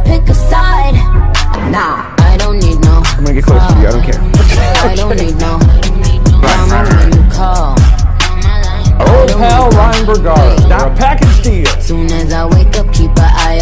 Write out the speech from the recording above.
pick a side. Nah, I don't need no. I'm gonna get close to you, I don't care. I don't need no drama when you call. Old pal Ryan Bergara, not package deal. Soon as I wake up, keep an eye